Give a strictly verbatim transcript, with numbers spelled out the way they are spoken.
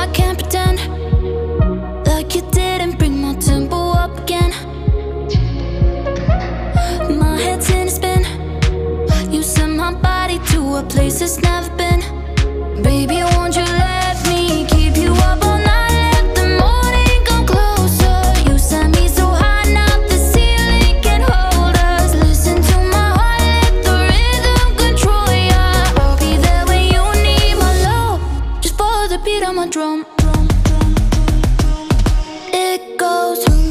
I can't pretend like you didn't bring my tempo up again. My head's in a spin. You sent my body to a place it's never been. Baby, won't you let me keep you up all night? Let the morning come closer. You sent me so high, now the ceiling can't hold us. Listen to my heart, let the rhythm control ya. I'll be there when you need my love. Just follow the beat of my drum. It goes